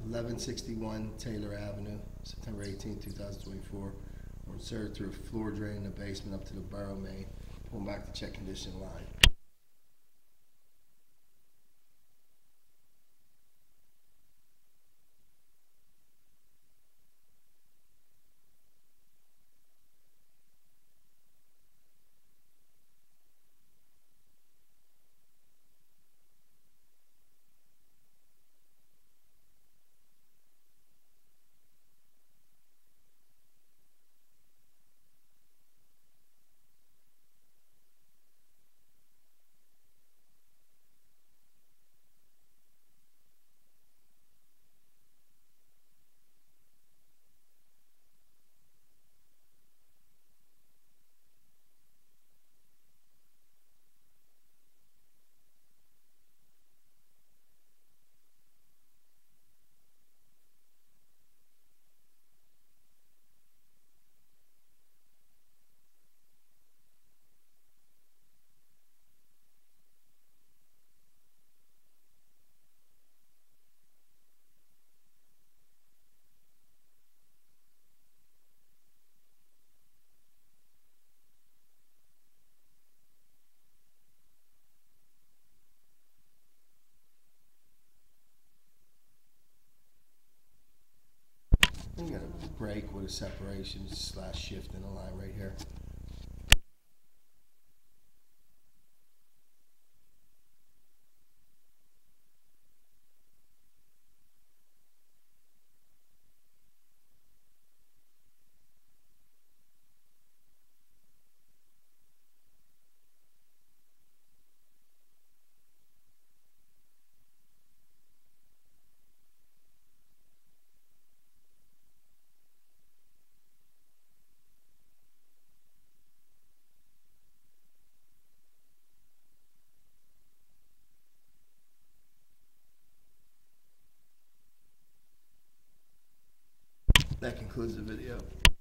1161 Taylor Avenue, September 18, 2024. We're inserted through a floor drain in the basement up to the borough main. Pulling back the check condition line. You got a break with a separation / shift in the line right here. That concludes the video.